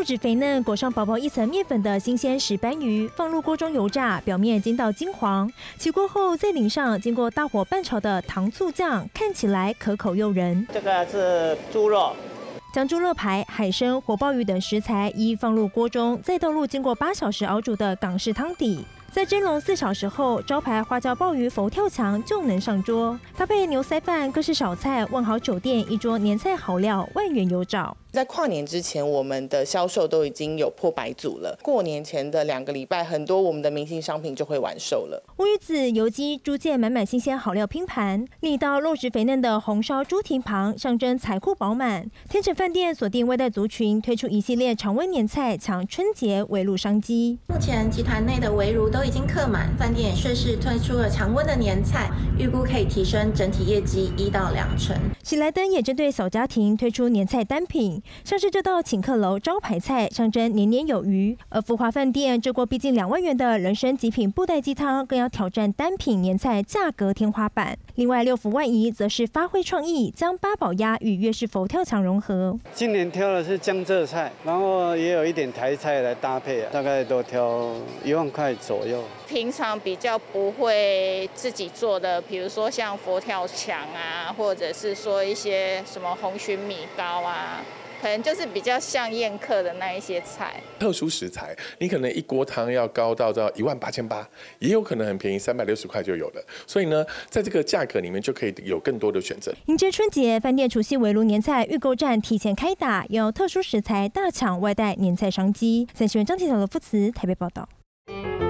质肥嫩，裹上薄薄一层面粉的新鲜石斑鱼，放入锅中油炸，表面煎到金黄。起锅后再淋上经过大火拌炒的糖醋酱，看起来可口诱人。 这个是猪肉。 将猪肋排、海参、活鲍鱼等食材一一放入锅中，再倒入经过8小时熬煮的港式汤底。在蒸笼4小时后，招牌花椒鲍鱼佛跳墙就能上桌，搭配牛塞饭更是小菜。万豪酒店一桌年菜好料，万元有找。 在跨年之前，我们的销售都已经有破100组了。过年前的2个礼拜，很多我们的明星商品就会完售了。 乌鱼子、油鸡、猪腱满满新鲜好料拼盘，另一道肉质肥嫩的红烧猪蹄膀，象征财库饱满。天成饭店锁定外带族群，推出一系列常温年菜，抢春节围炉商机。 目前集团内的围炉都已经客满，饭店也顺势推出了常温的年菜，预估可以提升整体业绩1到2成。 喜来登也针对小家庭推出年菜单品。 像是这道请客楼招牌菜，象征年年有余。而福华饭店这锅逼近2万元的人参极品布袋鸡汤，更要挑战单品年菜价格天花板。另外六福万怡则是发挥创意，将八宝鸭与粤式佛跳墙融合。 今年挑的是江浙菜，然后也有一点台菜来搭配，大概都挑1万块左右。 平常比较不会自己做的，比如说像佛跳墙啊，或者是说一些什么红鲟米糕啊。 可能就是比较像宴客的那一些菜， 特殊食材，你可能一锅汤要高到18800，也有可能很便宜，360块就有了。所以呢，在这个价格里面就可以有更多的选择。 迎接春节，饭店除夕围炉年菜预购站提前开打，要特殊食材大抢外带年菜商机。3新闻张启晓的副词台北报道。